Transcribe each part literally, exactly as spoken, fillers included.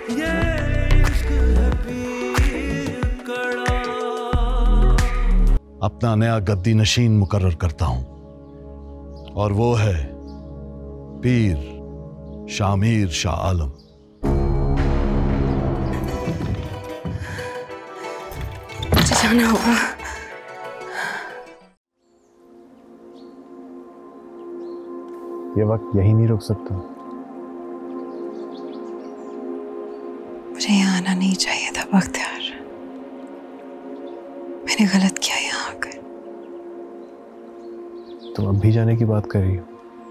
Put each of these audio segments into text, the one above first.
ये इश्क है पीर कड़ा। अपना नया गद्दी नशीन मुकर्रर करता हूं और वो है पीर शामिर शाह आलम। मुझे जाना होगा। ये वक्त यही नहीं रुक सकता। मुझे यहाँ आना नहीं चाहिए था बख्तियार। मैंने गलत किया यहाँ आकर। तुम अब भी जाने की बात कर रही हो?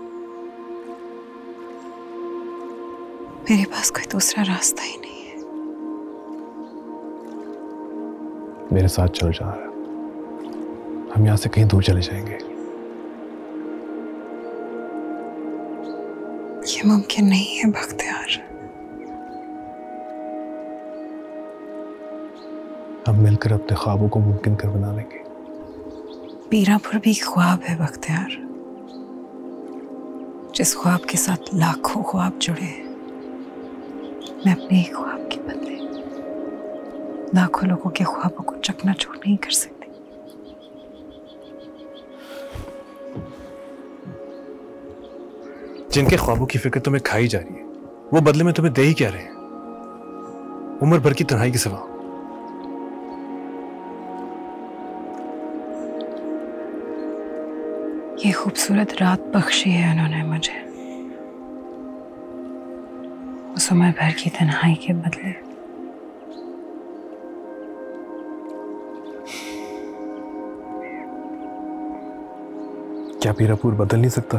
मेरे पास कोई दूसरा रास्ता ही नहीं है। मेरे साथ चल जा रहा है। हम यहां से कहीं दूर चले जाएंगे। ये मुमकिन नहीं है बख्तियार। हम मिलकर अपने ख्वाबों को मुमकिन कर बना लेंगे। पीरापुर भी ख्वाब है बख्तियार, जिस ख्वाब के साथ लाखों ख्वाब जुड़े हैं। मैं अपने एक ख्वाब के बदले लाखों लोगों के ख्वाबों को चकनाचूर नहीं कर सकती। जिनके ख्वाबों की फिक्र तुम्हें खाई जा रही है, वो बदले में तुम्हें दे ही क्या रहे हैं? उम्र भर की तन्हाई के सिवा। ये खूबसूरत रात बख्शी है उन्होंने मुझे, उस उम्र भर की तन्हाई के बदले। क्या पीरापुर बदल नहीं सकता?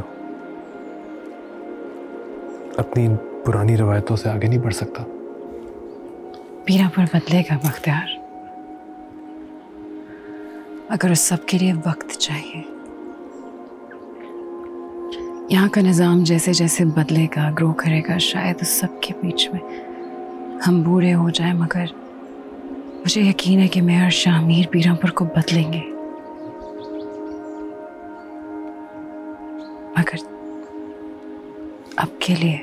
अपनी इन पुरानी रवायतों से आगे नहीं बढ़ सकता? पीरापुर बदलेगा बख्तियार, अगर उस सब के लिए वक्त चाहिए। यहाँ का निज़ाम जैसे जैसे बदलेगा, ग्रो करेगा, शायद उस सब के बीच में हम बूढ़े हो जाए, मगर मुझे यकीन है कि मैं और शामिर पीरापुर को बदलेंगे। मगर अब के लिए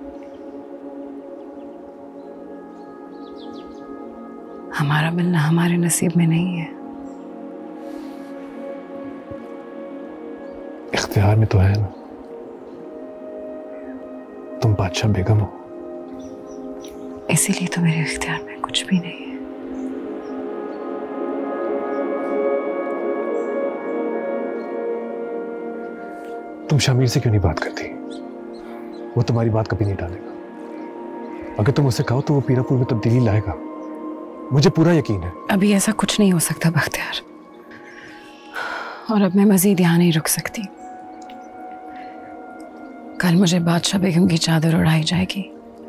हमारा मिलना हमारे नसीब में नहीं है। इख्तियार में तो है ना, तुम बादशाह बेगम हो। इसीलिए तो मेरे इख्तियार में कुछ भी नहीं है। तुम शामिर से क्यों नहीं बात करती? वो तुम्हारी बात कभी नहीं टालेगा। अगर तुम उससे कहो तो वो पीरापुर में तब्दीली लाएगा, मुझे पूरा यकीन है। अभी ऐसा कुछ नहीं हो सकता बख्तियार, और अब मैं मजीद यहाँ नहीं रुक सकती। कल मुझे बादशाह बेगम की चादर उड़ाई जाएगी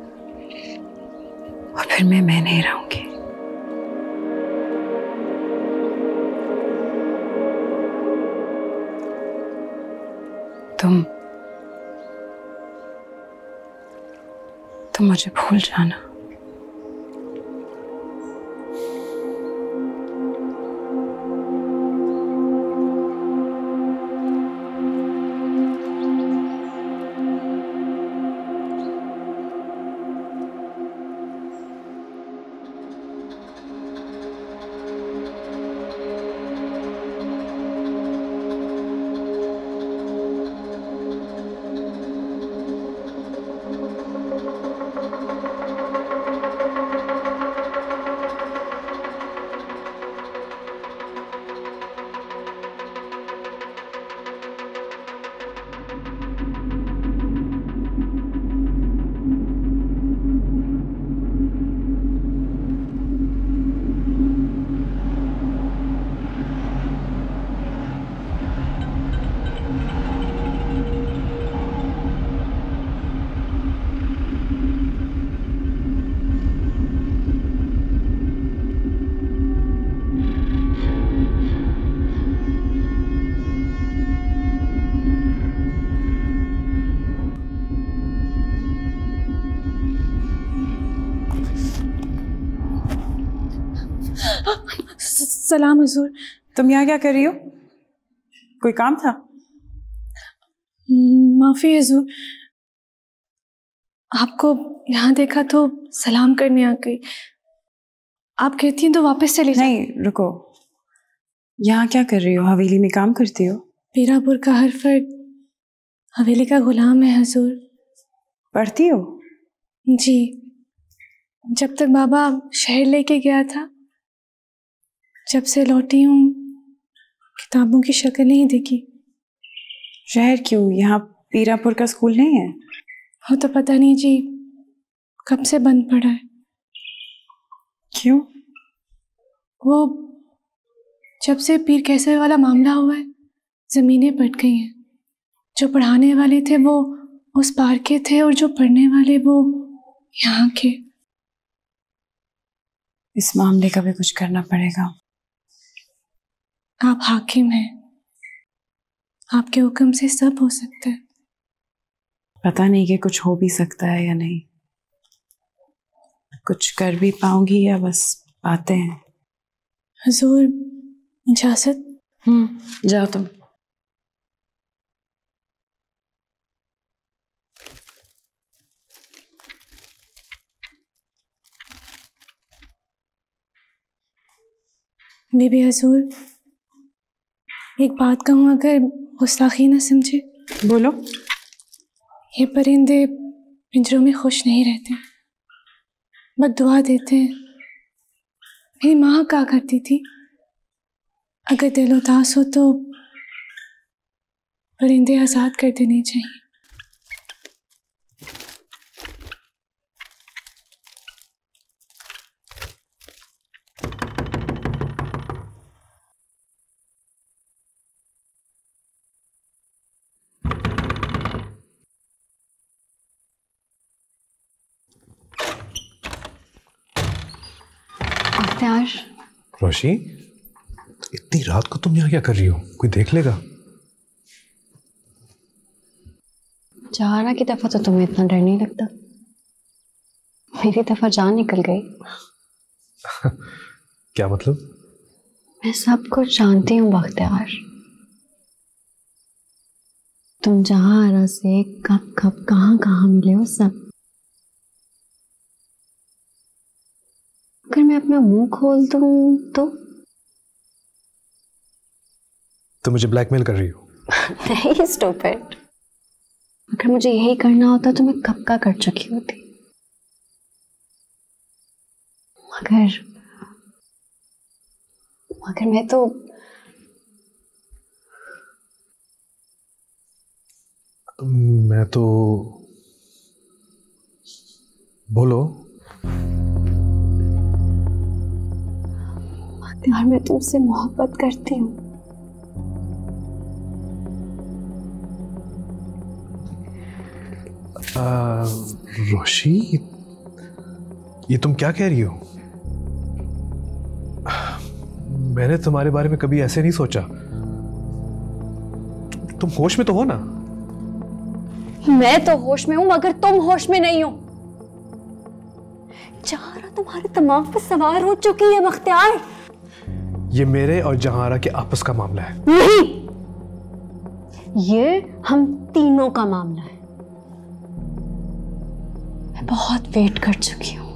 और फिर मैं मैं नहीं रहूंगी। तुम तुम मुझे भूल जाना। सलाम हुजूर। तुम यहाँ क्या कर रही हो? कोई काम था? माफी हुजूर, आपको यहाँ देखा तो सलाम करने आ गई। आप कहती हैं तो वापस चली जाओ। नहीं रुको, यहाँ क्या कर रही हो? हवेली में काम करती हो? पीरापुर का हर फर्द हवेली का गुलाम है हुजूर। पढ़ती हो? जी, जब तक बाबा शहर लेके गया था, जब से लौटी हूँ किताबों की शक्ल नहीं देखी। शहर क्यों? यहाँ पीरापुर का स्कूल नहीं है? वो तो पता नहीं जी, कब से बंद पड़ा है। क्यों? वो जब से पीर कैसर वाला मामला हुआ है, जमीनें पट गई हैं। जो पढ़ाने वाले थे वो उस पार के थे और जो पढ़ने वाले वो यहाँ के। इस मामले का भी कुछ करना पड़ेगा। आप हाकिम हैं, आपके हुक्म से सब हो सकता है। पता नहीं कि कुछ हो भी सकता है या नहीं, कुछ कर भी पाऊंगी या बस बातें हैं। हुजूर इजाजत? हम्म, जाओ तुम। बीबी हुजूर, एक बात कहूँ, अगर गुस्ताखी न समझे। बोलो। ये परिंदे पिंजरों में खुश नहीं रहते, बद्दुआ देते हैं। मेरी माँ कहा करती थी, अगर दिल उदास हो तो परिंदे आज़ाद कर देने चाहिए। रोशी, इतनी रात को तुम यहाँ क्या कर रही हो? कोई देख लेगा। जहारा की दफा तो तुम्हें इतना डर नहीं लगता, मेरी दफा जान निकल गई। क्या मतलब? मैं सब कुछ जानती हूँ बख्तियार। तुम जहारा से कब कब कहाँ कहाँ मिले हो सब। अगर मैं अपना मुंह खोल दूं तो तुम मुझे ब्लैकमेल कर रही हो? नहीं स्टूपिड, अगर मुझे यही करना होता तो मैं कब का कर चुकी होती। मगर मगर मैं तो मैं तो बोलो। यार मैं तुमसे मोहब्बत करती हूँ। रोशी, ये तुम क्या कह रही हो? मैंने तुम्हारे बारे में कभी ऐसे नहीं सोचा। तुम होश में तो हो ना? मैं तो होश में हूं मगर तुम होश में नहीं हो। जहारा तुम्हारे दिमाग पे सवार हो चुकी है बख्तियार। ये मेरे और जहारा के आपस का मामला है। नहीं, ये हम तीनों का मामला है। मैं बहुत वेट कर चुकी हूं,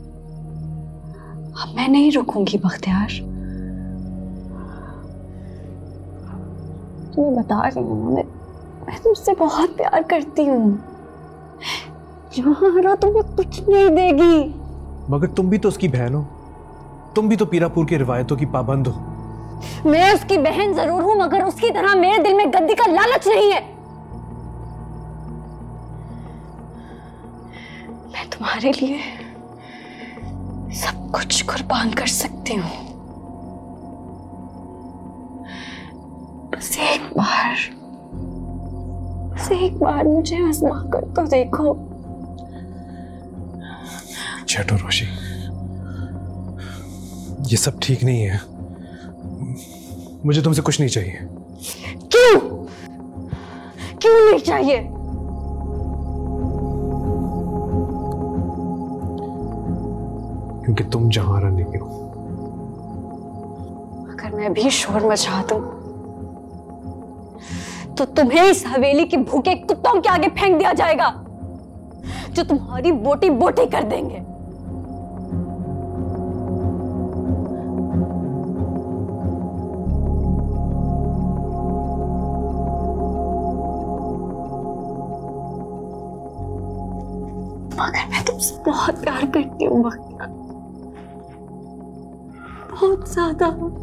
अब मैं नहीं रुकूंगी बख्तियार। तुम्हें बता रही हूं, मैं मैं तुमसे बहुत प्यार करती हूँ। जहारा तुम्हें कुछ नहीं देगी। मगर तुम भी तो उसकी बहन हो, तुम भी तो पीरापुर की रिवायतों की पाबंद हो। मैं उसकी बहन जरूर हूं मगर उसकी तरह मेरे दिल में गद्दी का लालच नहीं है। मैं तुम्हारे लिए सब कुछ कुर्बान कर सकती हूँ। बस एक बार बस एक बार मुझे आजमा कर तो देखो। चलो रोशी, ये सब ठीक नहीं है। मुझे तुमसे कुछ नहीं चाहिए। क्यों क्यों नहीं चाहिए? क्योंकि तुम जहारा नहीं हो। अगर मैं भी शोर मचा दूं तो तुम्हें इस हवेली के भूखे कुत्तों के आगे फेंक दिया जाएगा। जो तुम्हारी बोटी बोटी कर देंगे। मगर मैं तुमसे बहुत प्यार करती हूँ मक्का, बहुत ज्यादा।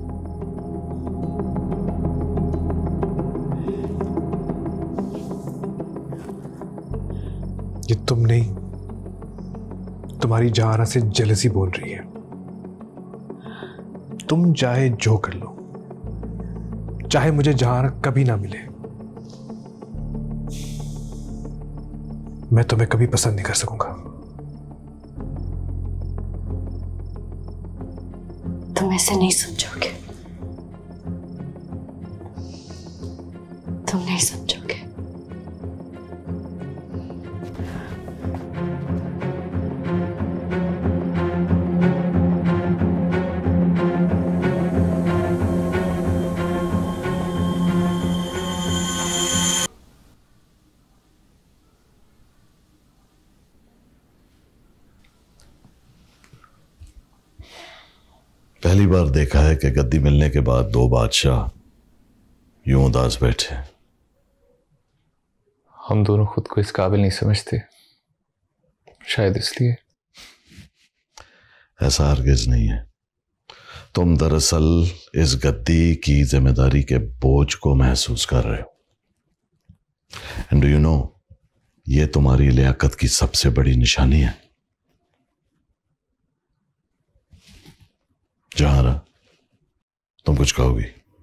ये तुम नहीं, तुम्हारी जहारा से जेलसी बोल रही है। तुम चाहे जो कर लो, चाहे मुझे जहारा कभी ना मिले, मैं तुम्हें कभी पसंद नहीं कर सकूंगा। तुम ऐसे नहीं समझोगे, तुम नहीं समझोगे। पहली बार देखा है कि गद्दी मिलने के बाद दो बादशाह यूं उदास बैठे। हम दोनों खुद को इस काबिल नहीं समझते, शायद इसलिए। ऐसा हरगिज नहीं है। तुम दरअसल इस गद्दी की जिम्मेदारी के बोझ को महसूस कर रहे हो। एंड डू यू नो, ये तुम्हारी लियाकत की सबसे बड़ी निशानी है। जहारा, तुम कुछ कहोगी?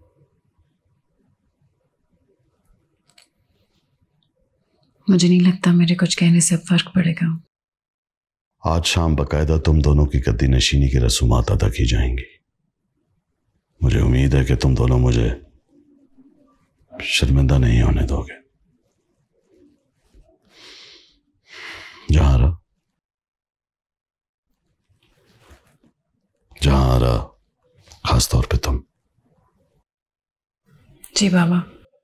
मुझे नहीं लगता मेरे कुछ कहने से फर्क पड़ेगा। आज शाम बकायदा तुम दोनों की गद्दी नशीनी की रसूमात अदा की जाएंगी। मुझे उम्मीद है कि तुम दोनों मुझे शर्मिंदा नहीं होने दोगे। जहारा, जहारा, खास तौर पे तुम। जी बाबा।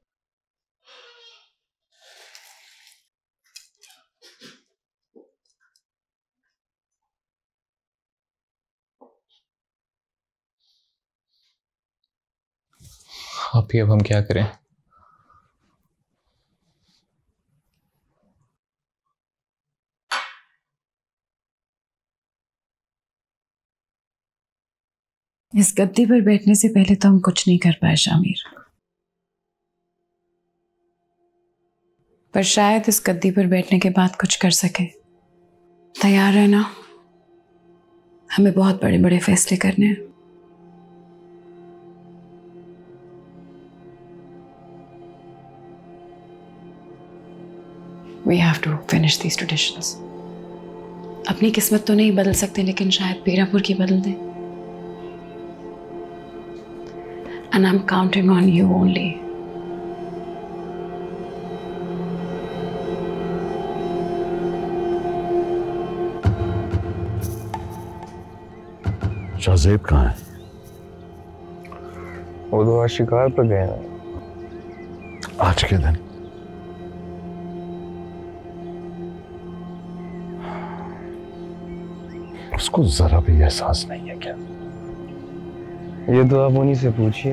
आप ही, अब हम क्या करें? इस गद्दी पर बैठने से पहले तो हम कुछ नहीं कर पाए शामिर, पर शायद इस गद्दी पर बैठने के बाद कुछ कर सके। तैयार है ना? हमें बहुत बड़े बड़े फैसले करने हैं। We have to finish these traditions. अपनी किस्मत तो नहीं बदल सकते, लेकिन शायद पीरापुर की बदल दें। And I'm counting on you only. Shahzeb कहाँ है? वो तो आज शिकार पर गए हैं। आज के दिन उसको जरा भी एहसास नहीं है क्या? ये तो आप उन्हीं से पूछिए।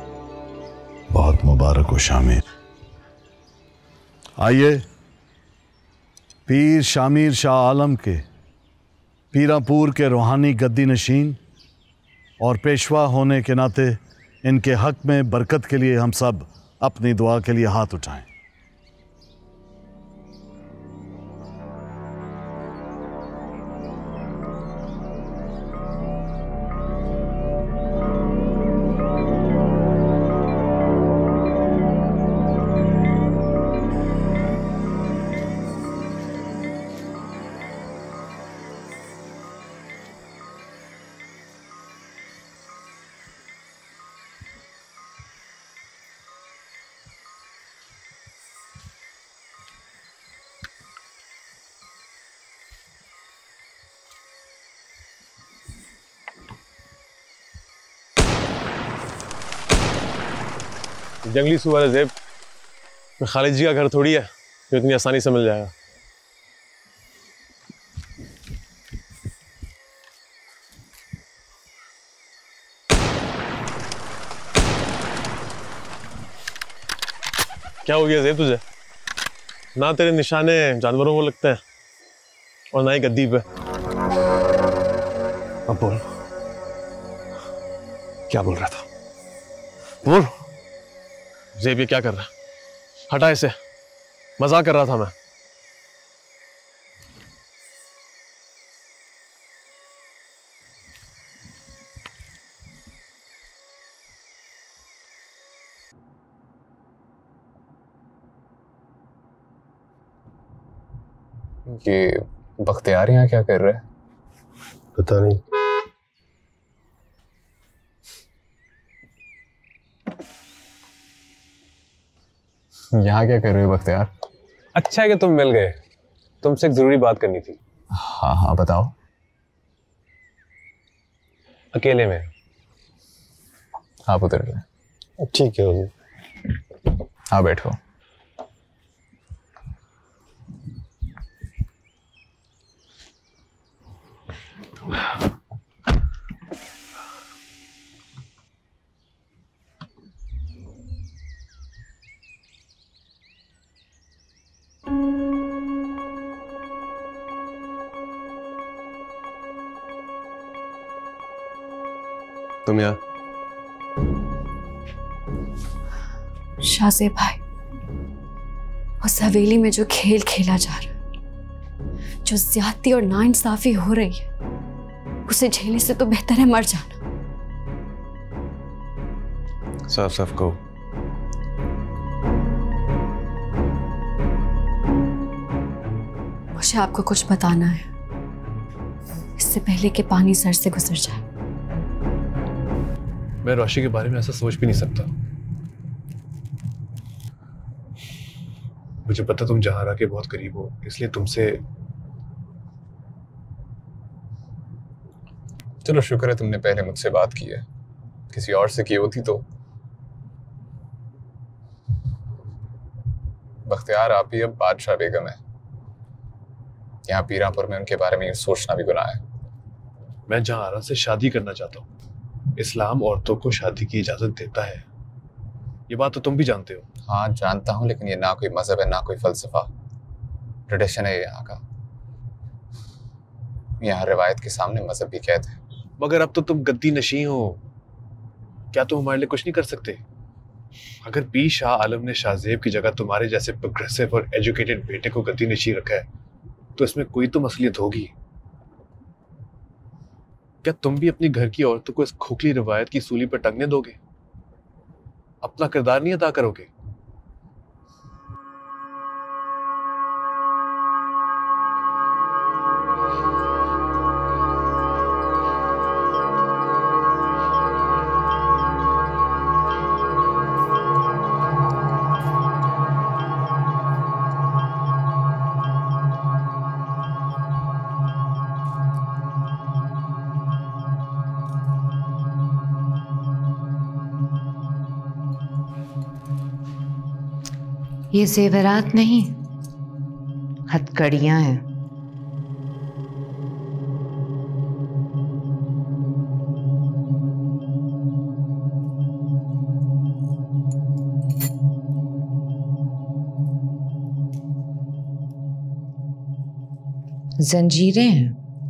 बहुत मुबारक हो शामिर। आइए पीर शामिर शाह आलम के पीरापुर के रूहानी गद्दी नशीन और पेशवा होने के नाते इनके हक में बरकत के लिए हम सब अपनी दुआ के लिए हाथ उठाएं। जंगली सुअर ज़ेब में खालिद जी का घर थोड़ी है जो इतनी आसानी से मिल जाएगा। क्या हो गया ज़ेब तुझे? ना तेरे निशाने जानवरों को लगते हैं और ना ही गद्दी पे। अब बोल, क्या बोल रहा था? बोल। ज़ेब ये क्या कर रहा है? हटा इसे, मजाक कर रहा था मैं। ये बख्तियार यहाँ क्या कर रहे हैं? पता नहीं। यहाँ क्या कर रहे हो बख्तियार? अच्छा है कि तुम मिल गए, तुमसे एक जरूरी बात करनी थी। हाँ हाँ बताओ। अकेले में। आप उतर गए। ठीक है हुजूर। हाँ बैठो। तुम यहाँ? शाहज़ेब भाई, उस हवेली में जो खेल खेला जा रहा है, जो ज्यादती और नाइंसाफी हो रही है, उसे झेलने से तो बेहतर है मर जाना। साफ साफ कहो। मुझे आपको कुछ बताना है, इससे पहले कि पानी सर से गुजर जाए। मैं रोशी के बारे में ऐसा सोच भी नहीं सकता। मुझे पता तुम जहारा के बहुत करीब हो, इसलिए तुमसे। चलो शुक्र है तुमने पहले मुझसे बात की है, किसी और से की होती तो। बख्तियार आप ही अब बादशाह बेगम है। यहाँ पीरापुर में उनके बारे में ये सोचना भी गुनाह है। मैं जहारा से शादी करना चाहता हूँ। इस्लाम औरतों को शादी की इजाजत देता है, ये बात तो तुम भी जानते हो। हाँ जानता हूँ, लेकिन ये ना कोई मजहब है ना कोई फलसफा, ट्रेडिशन है यहाँ का। यहाँ रिवायत के सामने मजहब भी कैद है। मगर अब तो तुम गद्दी नशी हो, क्या तुम हमारे लिए कुछ नहीं कर सकते? अगर पीर शाह आलम ने शाहज़ेब की जगह तुम्हारे जैसे प्रोग्रेसिव और एजुकेटेड बेटे को गद्दी नशी रखा है, तो इसमें कोई तो मसलियत होगी। क्या तुम भी अपनी घर की औरतों को इस खोखली रिवायत की सूली पर टंगने दोगे? अपना किरदार नहीं अदा करोगे? ये जेवरात नहीं, हथकड़ियां हैं। जंजीरें हैं।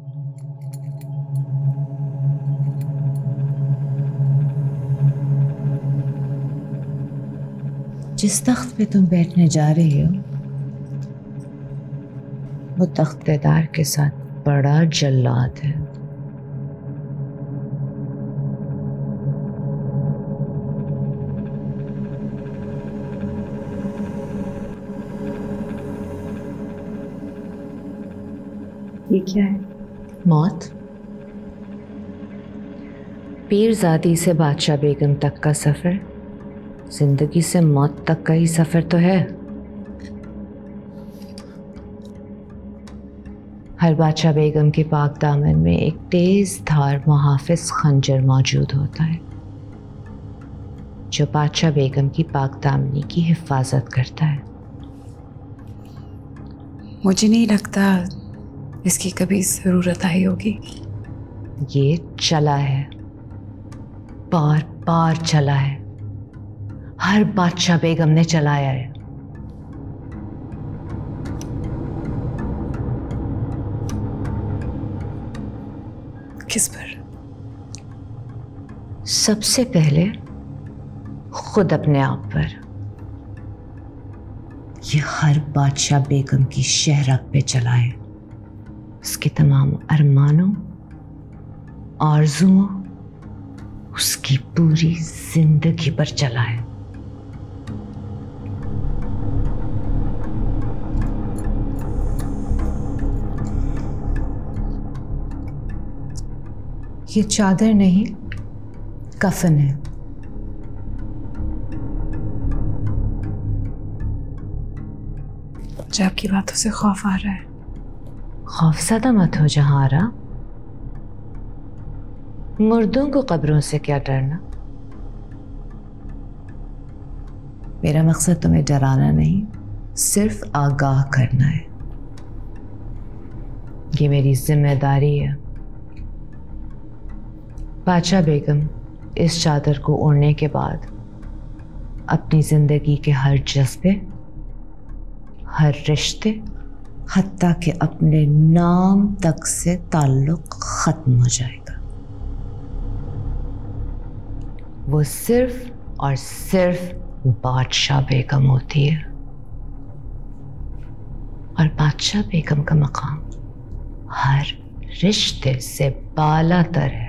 जिस तख्त पे तुम बैठने जा रही हो वो तख्तेदार के साथ बड़ा जल्लाद है। ये क्या है? मौत। पीरजादी से बादशाह बेगम तक का सफर जिंदगी से मौत तक का ही सफर तो है। हर बादशाह बेगम के पाक दामन में एक तेज धार मुहाफिज खंजर मौजूद होता है जो बादशाह बेगम की पाक दामनी की हिफाजत करता है। मुझे नहीं लगता इसकी कभी ज़रूरत आई होगी। ये चला है, बार बार चला है, हर बादशाह बेगम ने चलाया है। किस पर? सबसे पहले खुद अपने आप पर। ये हर बादशाह बेगम की शहरक पे चला है, उसके तमाम अरमानों आरज़ुओं उसकी पूरी जिंदगी पर चला है। ये चादर नहीं कफन है। मुझे आपकी बातों से खौफ आ रहा है। खौफज़दा मत हो जहारा, मुर्दों को कब्रों से क्या डरना। मेरा मकसद तुम्हें डराना नहीं, सिर्फ आगाह करना है। ये मेरी जिम्मेदारी है। बादशाह बेगम इस चादर को ओढ़ने के बाद अपनी जिंदगी के हर जज्बे, हर रिश्ते, हत्ता के अपने नाम तक से ताल्लुक खत्म हो जाएगा। वो सिर्फ और सिर्फ बादशाह बेगम होती है और बादशाह बेगम का मकाम हर रिश्ते से बालातर है।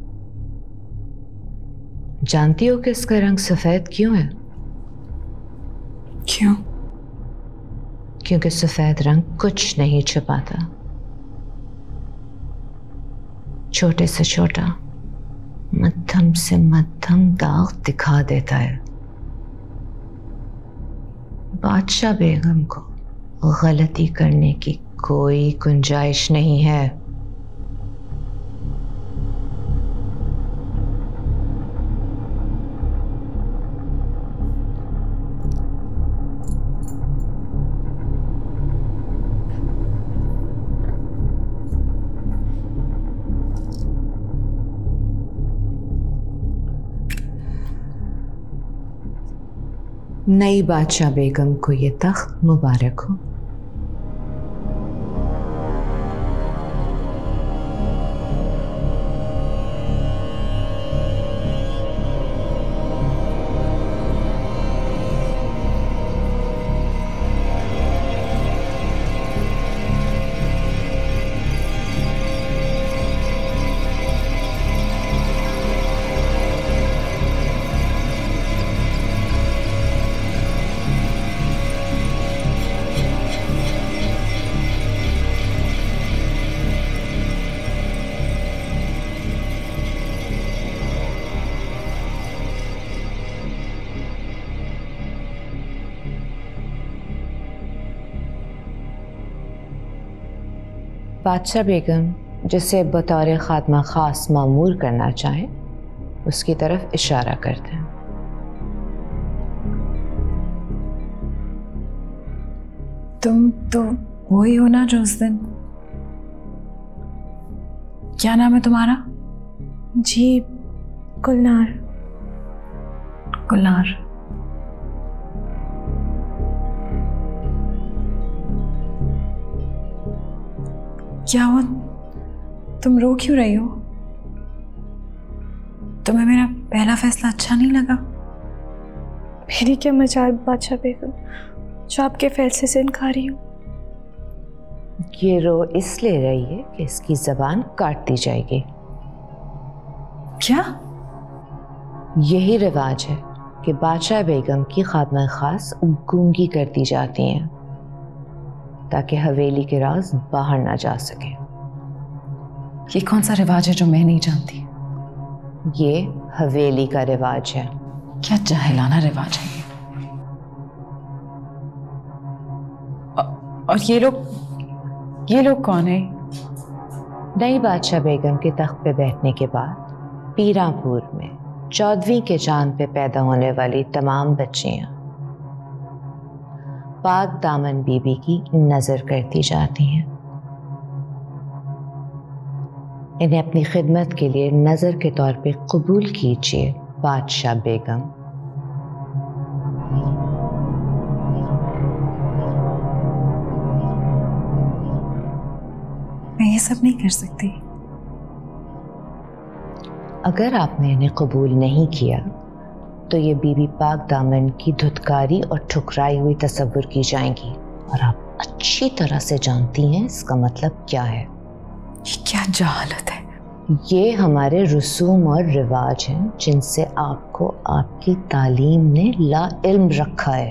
जानती हो कि इसका रंग सफेद क्यों है? क्यों? क्योंकि सफेद रंग कुछ नहीं छुपाता, छोटे से छोटा, मध्यम से मध्यम दाग दिखा देता है। बादशाह बेगम को गलती करने की कोई गुंजाइश नहीं है। नई बादशाह बेगम को ये तख्त मुबारक हो। बादशाह बेगम जिसे बतौर खात्मा खास मामूर करना चाहें उसकी तरफ इशारा करते हैं। तुम तो वही हो ना जो उस दिन, क्या नाम है तुम्हारा? जी गुलनार। गुलनार। क्या हुआ? तुम रो क्यों रही हो? तुम्हें मेरा पहला फैसला अच्छा नहीं लगा? मेरी क्या मजाल बादशाह बेगम, जो आपके फैसले से इनकारी हूँ। ये रो इसलिए रही है कि इसकी जबान काट दी जाएगी। क्या? यही रिवाज है कि बादशाह बेगम की खात्मा खास गूंगी कर दी जाती हैं ताकि हवेली के राज बाहर ना जा सके। ये कौन सा रिवाज है जो मैं नहीं जानती? ये हवेली का रिवाज है। क्या जाहिलाना रिवाज है ये? और ये लोग ये लोग कौन है? नई बादशाह बेगम के तख्त पे बैठने के बाद पीरापुर में चौदहवीं के चांद पे पैदा होने वाली तमाम बच्चियां पाक दामन बीबी की नजर करती जाती हैं। इन्हें अपनी खिदमत के लिए नजर के तौर पे कबूल कीजिए बादशाह बेगम। मैं ये सब नहीं कर सकती। अगर आपने इन्हें कबूल नहीं किया तो ये बीबी पाक दामन की धुतकारी और ठुकराई हुई तस्वुर की जाएंगी, और आप अच्छी तरह से जानती हैं इसका मतलब क्या है। ये क्या जहालत है? ये हमारे रसूम और रिवाज हैं जिनसे आपको आपकी तालीम ने ला इल्म रखा है।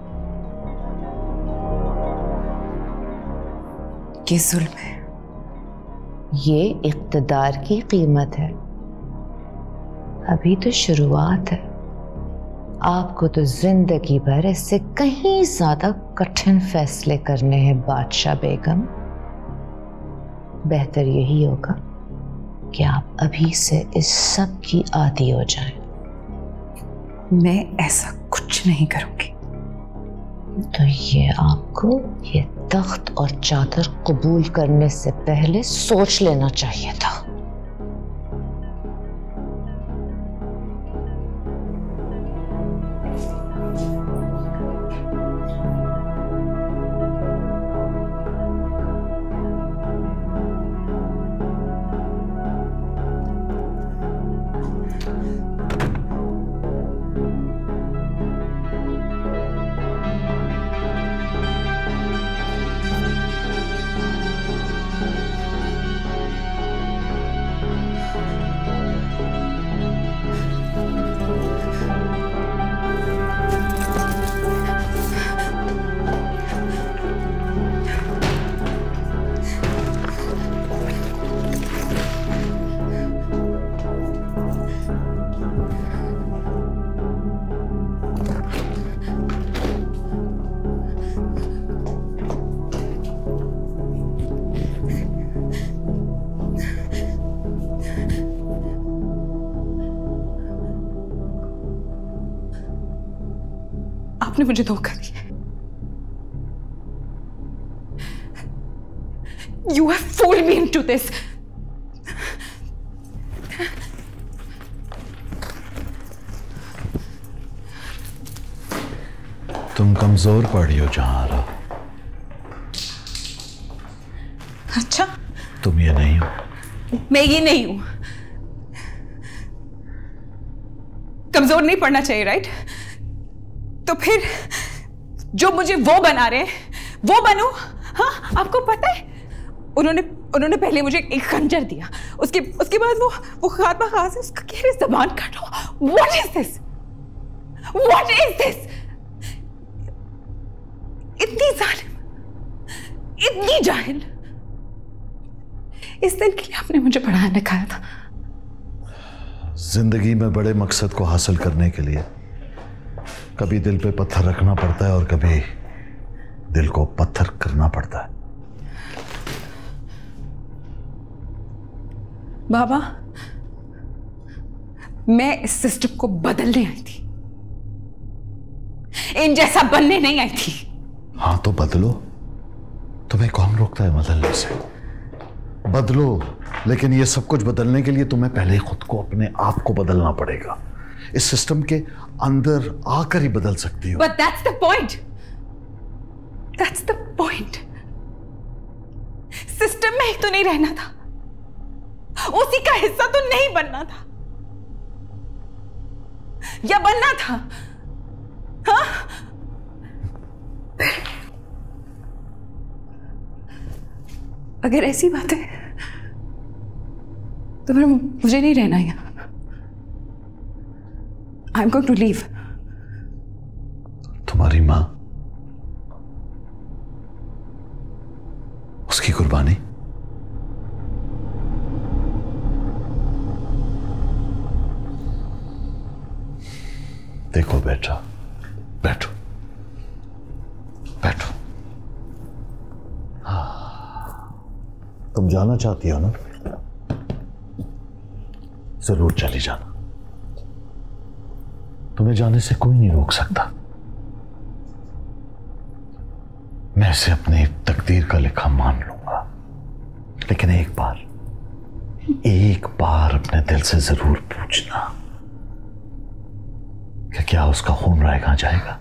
ये जुल्म है। ये इक़्तिदार की कीमत है। अभी तो शुरुआत है। आपको तो जिंदगी भर इससे कहीं ज्यादा कठिन फैसले करने हैं बादशाह बेगम। बेहतर यही होगा कि आप अभी से इस सब की आदी हो जाएं। मैं ऐसा कुछ नहीं करूंगी। तो ये आपको ये तख्त और चादर कबूल करने से पहले सोच लेना चाहिए था। आपने मुझे धोखा दिया। You have fooled me into this. तुम कमजोर पड़ी हो जहां। अच्छा, तुम ये नहीं हो। मैं ये नहीं हूं। कमजोर नहीं पड़ना चाहिए, राइट? तो फिर जो मुझे वो बना रहे वो बनूं? हाँ, आपको पता है उन्होंने उन्होंने पहले मुझे एक खंजर दिया, उसके उसके बाद वो वो खात्मा खास है, उसका कह रहे जबान काटो। What is this? What is this? इतनी जालिम, इतनी जाहिल। इस दिन के लिए आपने मुझे पढ़ाया लिखाया था। जिंदगी में बड़े मकसद को हासिल करने के लिए कभी दिल पे पत्थर रखना पड़ता है और कभी दिल को पत्थर करना पड़ता है। बाबा, मैं इस सिस्टम को बदलने आई थी, इन जैसा बनने नहीं आई थी। हाँ तो बदलो। तुम्हें कौन रोकता है बदलने से? बदलो, लेकिन ये सब कुछ बदलने के लिए तुम्हें पहले खुद को, अपने आप को बदलना पड़ेगा। इस सिस्टम के अंदर आकर ही बदल सकती हो। But that's the point. That's the point. System सब में ही तो नहीं रहना था, उसी का हिस्सा तो नहीं बनना था या बनना था? हाँ? अगर ऐसी बात है तो फिर मुझे नहीं रहना यहाँ। I am going to leave. तुम्हारी माँ, उसकी कुर्बानी, देखो बेटा, बैठो बैठो। तुम जाना चाहती हो ना, जरूर चली जाना। तुम्हें जाने से कोई नहीं रोक सकता। मैं इसे अपनी तकदीर का लिखा मान लूंगा, लेकिन एक बार एक बार अपने दिल से जरूर पूछना कि क्या उसका खून रायगां जाएगा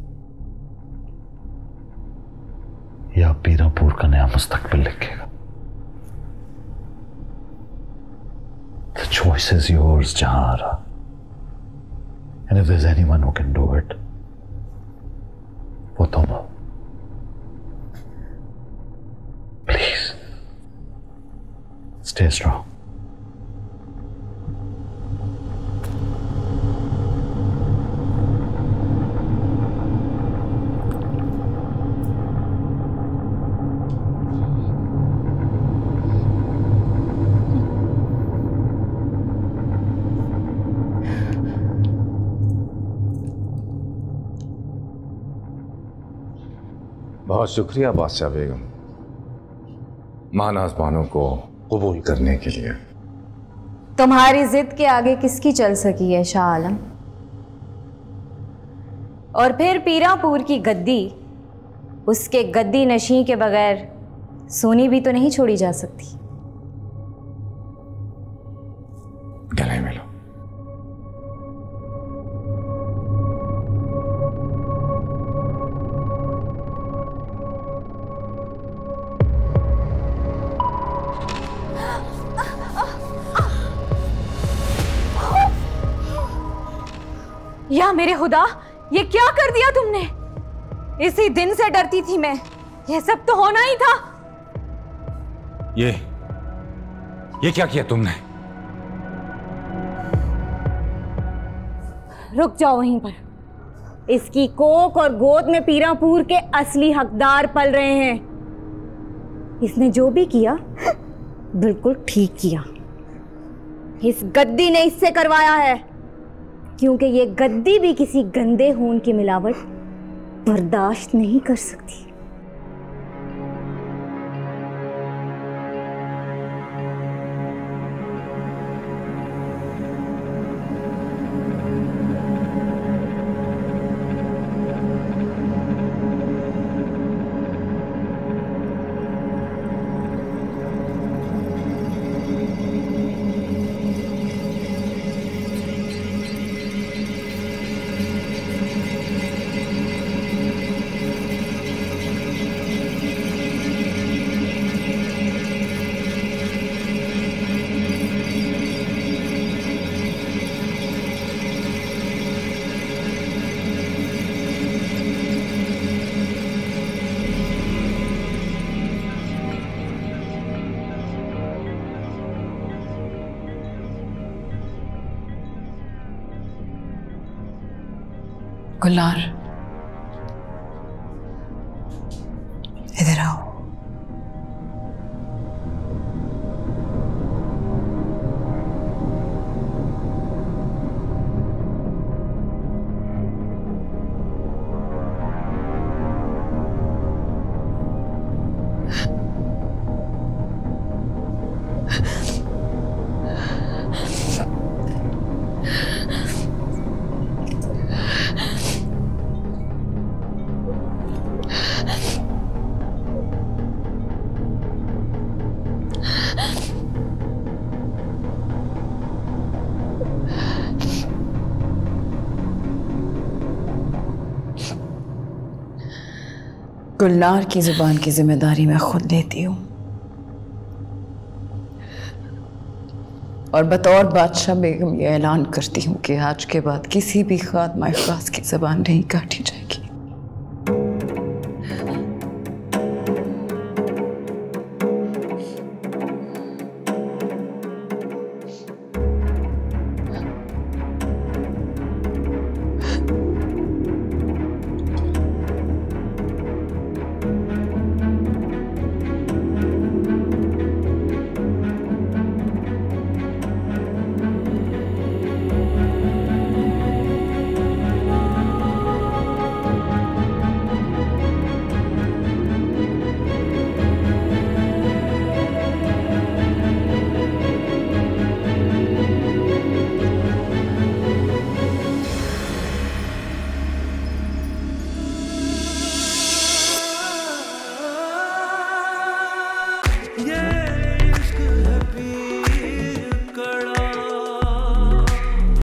या पीरापुर का नया मुस्तकबिल लिखेगा। The choice is yours, Jahara. And if there's anyone who can do it, वो तुम हो। Please, stay strong. बहुत शुक्रिया बादशाह बेगम, मानाज़बानों को कबूल करने के लिए। तुम्हारी जिद के आगे किसकी चल सकी है शाह आलम? और फिर पीरापुर की गद्दी उसके गद्दी नशीं के बगैर सोनी भी तो नहीं छोड़ी जा सकती। गले मिलो। या मेरे खुदा, ये क्या कर दिया तुमने? इसी दिन से डरती थी मैं, यह सब तो होना ही था। ये ये क्या किया तुमने? रुक जाओ वहीं पर। इसकी कोख और गोद में पीरापुर के असली हकदार पल रहे हैं। इसने जो भी किया बिल्कुल ठीक किया। इस गद्दी ने इससे करवाया है, क्योंकि ये गद्दी भी किसी गंदे खून की मिलावट बर्दाश्त नहीं कर सकती। गुलनार, इधर आओ। गुलनार की जुबान की जिम्मेदारी मैं खुद लेती हूँ। और बतौर बादशाह बेगम ये ऐलान करती हूँ कि आज के बाद किसी भी खात्मा खास की जबान नहीं काटी जाए।